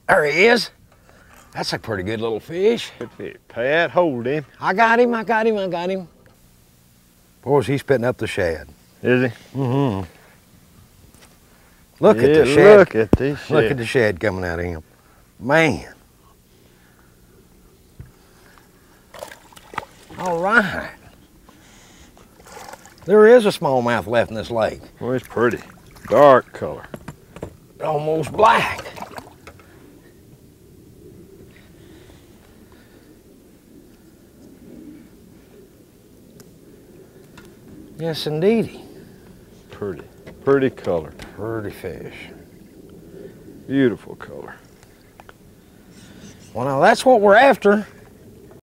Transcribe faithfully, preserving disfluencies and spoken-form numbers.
There he is. That's a pretty good little fish. Good fish. Pat, hold him. I got him, I got him, I got him. Boys, he's spitting up the shad. Is he? Mm-hmm. Look yeah, at the shad. Look at this shad. Look at the shad coming out of him. Man. All right. There is a smallmouth left in this lake. Well, it's pretty. Dark color. Almost black. Yes, indeedy. Pretty. Pretty color. Pretty fish. Beautiful color. Well, now that's what we're after.